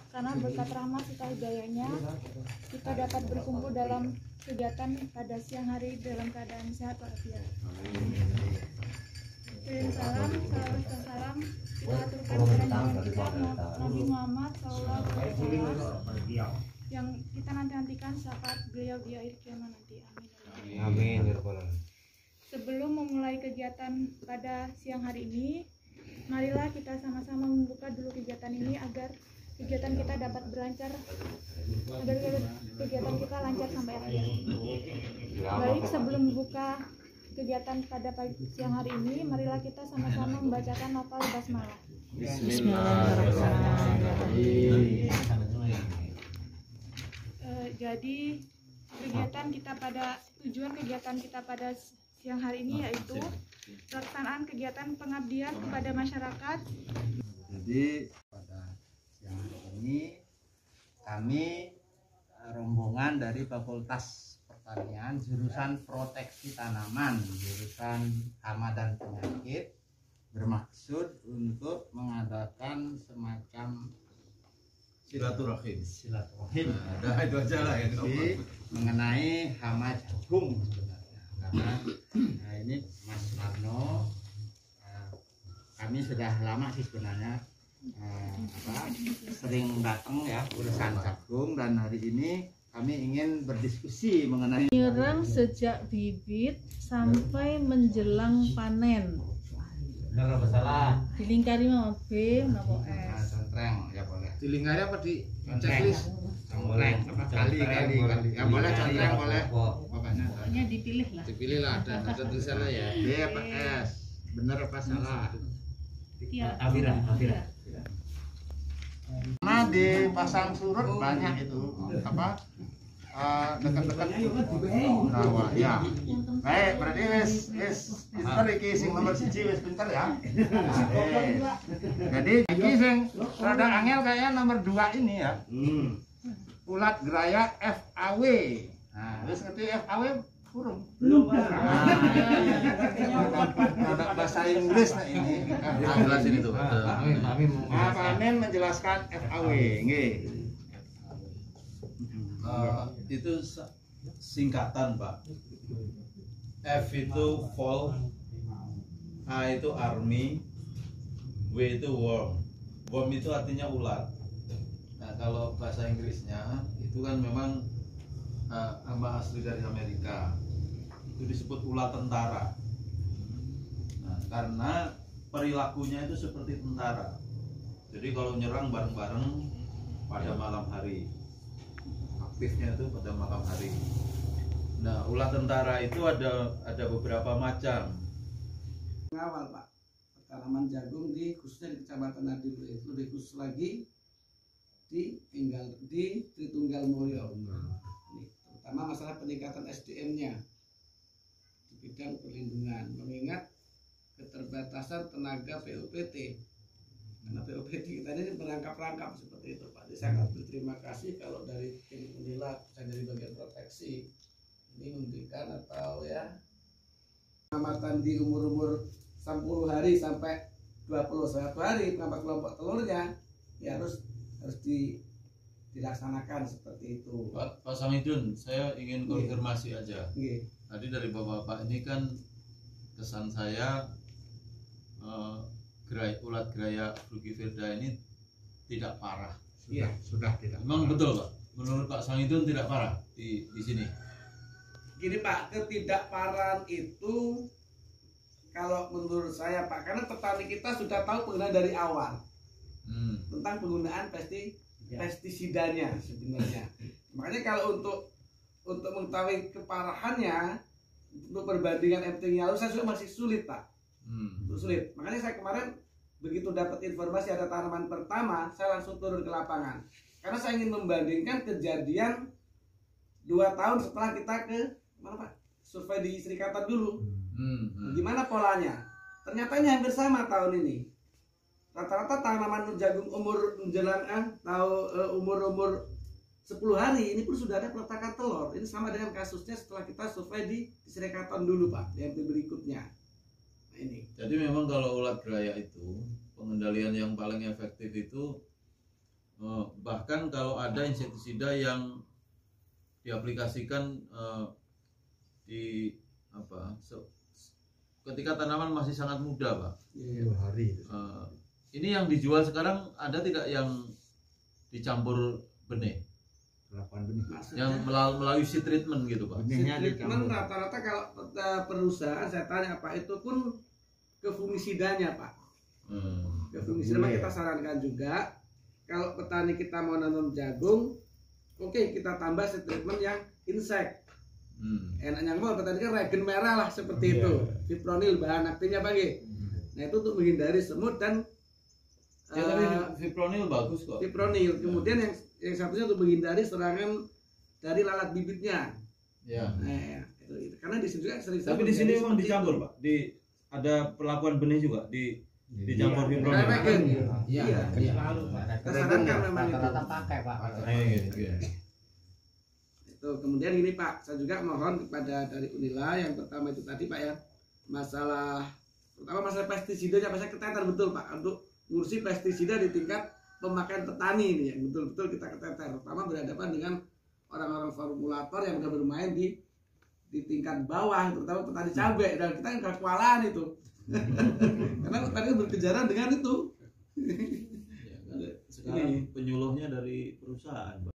karena berkat rahmat serta hidayahnya kita dapat berkumpul dalam kegiatan pada siang hari dalam keadaan sehat walafiat. Kirim salam, salawat dan salam kita aturkan kepada junjungan kita Nabi Muhammad SAW yang kita nantikan saat beliau di akhir kiamat nanti. Amin. Amin. Sebelum memulai kegiatan pada siang hari ini, marilah kita sama-sama membuka dulu kegiatan ini agar kegiatan kita dapat berlancar, agar kegiatan kita lancar sampai akhir. Baik, sebelum membuka kegiatan pada siang hari ini, marilah kita sama-sama membacakan lafal basmalah. Bismillahirrahmanirrahim. Jadi tujuan kegiatan kita pada siang hari ini yaitu pelaksanaan kegiatan pengabdian kepada masyarakat. Jadi pada siang hari ini kami rombongan dari Fakultas Pertanian jurusan Proteksi Tanaman, jurusan Hama dan Penyakit, bermaksud untuk mengadakan semacam silaturahim. Nah, itu aja lah ya. Mengenai hama jagung sebenarnya. Karena ini Mas Marno, kami sudah lama sih sebenarnya sering datang ya urusan jagung, dan hari ini kami ingin berdiskusi mengenai menyerang sejak bibit sampai menjelang panen. Benar apa salah? Dilingkari sama B, sama S. contreng ya boleh. Dilingkari apa di Contreng. Contreng apa kali. Ya boleh contreng boleh. Pokoknya Dipilih lah. dipilih lah, ada tulisannya ya. B apa S? Benar apa salah? Afira. Nah dipasang surut banyak itu apa dekat-dekat rawa ya. Baik, berarti wis pinter iki sing nomor 1 wis pinter ya. Jadi iki sing rada angel kayaknya nomor 2 ini ya. Ulat Geraya FAW. Nah, wis ngerti FAW kurung? Belum. Ada bahasa Inggris nah ini. Jelasin itu. Pak Amin menjelaskan FAW, nggih. Itu singkatan Pak. F itu fall, A itu army, W itu worm. Worm itu artinya ulat. Nah kalau bahasa Inggrisnya itu kan memang nama asli dari Amerika. Itu disebut ulat tentara. Nah karena perilakunya itu seperti tentara. Jadi kalau nyerang bareng-bareng pada malam hari, aktifnya itu pada malam hari. Nah, ulat tentara itu ada beberapa macam. Awal Pak, tanaman jagung khususnya di Kecamatan Nadilu itu lebih khusus lagi di Tritunggal Mulyo. Ini terutama masalah peningkatan SDM-nya di bidang perlindungan, mengingat keterbatasan tenaga PUPT. Karena PUPT kita ini merangkap-rangkap seperti itu Pak. Jadi saya berterima kasih kalau dari tim Unila, saya dari bagian proteksi ini memberikan atau ya pengamatan di umur 10 hari sampai 21 hari pengamatan kelompok telurnya ya harus dilaksanakan seperti itu. Pak Samidun, saya ingin konfirmasi aja. Tadi dari Bapak-bapak ini kan kesan saya ulat Geraya frugivida ini tidak parah. Sudah tidak. Memang betul Pak. Menurut Pak Samidun tidak parah di sini. Gini Pak, ketidakparahan itu kalau menurut saya Pak, karena petani kita sudah tahu penggunaan dari awal tentang penggunaan pestisidanya sebenarnya. Makanya kalau untuk mengetahui keparahannya, untuk perbandingan MT-nya saya masih sulit Pak. Sulit. Makanya saya kemarin begitu dapat informasi ada tanaman pertama, saya langsung turun ke lapangan. Karena saya ingin membandingkan kejadian 2 tahun setelah kita ke mana Pak? Survei di Serikatan dulu. Gimana polanya? Ternyata ini hampir sama tahun ini. Rata-rata tanaman jagung umur menjelang umur 10 hari ini pun sudah ada peletakan telur. Ini sama dengan kasusnya setelah kita survei di Serikatan dulu Pak, di MP berikutnya. Nah, ini. Jadi memang kalau ulat Geraya itu pengendalian yang paling efektif itu Bahkan kalau ada insektisida yang diaplikasikan di apa ketika tanaman masih sangat muda, Pak. Ini yang dijual sekarang ada tidak yang dicampur benih? Yang melalui seed treatment gitu, Pak. Treatment rata-rata kalau perusahaan saya tanya Pak itu pun ke fungisidanya, Pak. Ke fungisida kita sarankan juga kalau petani kita mau nanam jagung, oke, kita tambah seed treatment yang insek. Enaknya mau petani kan regen merah lah seperti itu, fipronil bahan aktifnya bagi. Nah itu untuk menghindari semut dan tapi fipronil bagus kok. Fipronil. Kemudian yang satunya untuk menghindari serangan dari lalat bibitnya. Ya. Nah, itu. Karena di sini juga sering. Tapi di sini memang dicampur, Pak. Ada perlakuan benih juga dicampur fipronil. Regen. Iya. Tersarankan memang itu. Rata-rata pakai, Pak. Itu. Kemudian ini Pak, saya juga mohon kepada dari Unila yang pertama itu tadi Pak ya, pertama masalah pestisidanya, saya keteter betul Pak untuk ngurusi pestisida di tingkat pemakaian petani ini yang betul-betul kita keteter. Pertama berhadapan dengan orang-orang formulator yang sudah bermain di tingkat bawah, terutama petani cabai, dan kita kan kewalahan itu. Karena petani berkejaran dengan itu. Sekarang penyuluhnya dari perusahaan, Pak.